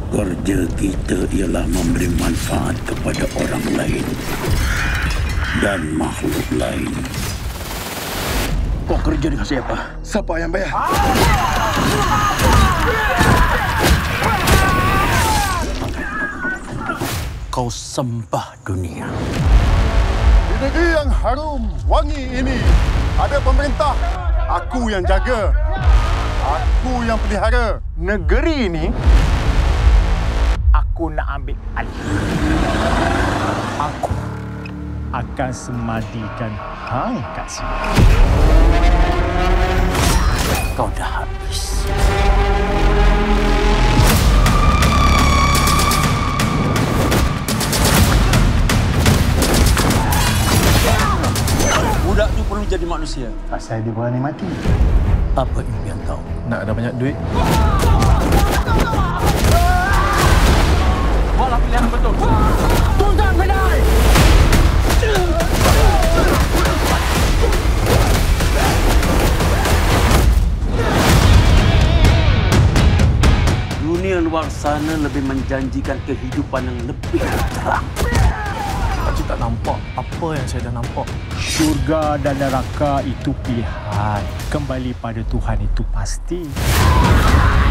Kerja kita ialah memberi manfaat kepada orang lain dan makhluk lain. Kau kerja dengan siapa? Siapa yang bayar? Kau sembah dunia. Di negeri yang harum wangi ini ada pemerintah. Aku yang jaga. Aku yang pelihara. Negeri ini aku nak ambil alih. Aku akan semadikan hang kat sini. Kau dah habis. Budak tu perlu jadi manusia. Pasal dia berani mati. Apa impian kau? Nak ada banyak duit. Buatlah pilihan yang betul. Tunggang pedai! Dunia luar sana lebih menjanjikan kehidupan yang lebih terang. Pakcik tak nampak apa yang saya dah nampak. Syurga dan neraka itu pilihan. Kembali pada Tuhan itu pasti.